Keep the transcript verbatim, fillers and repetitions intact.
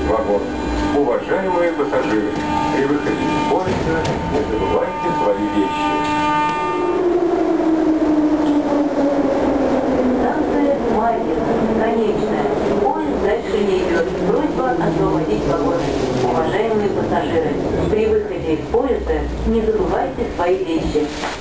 вагон. Уважаемые пассажиры, при выходе из поезда не забывайте свои вещи. Станция Марьино. Конечная. Поезд дальше не идет. Просьба освободить вагоны. Уважаемые пассажиры, при выходе из поезда не забывайте свои вещи.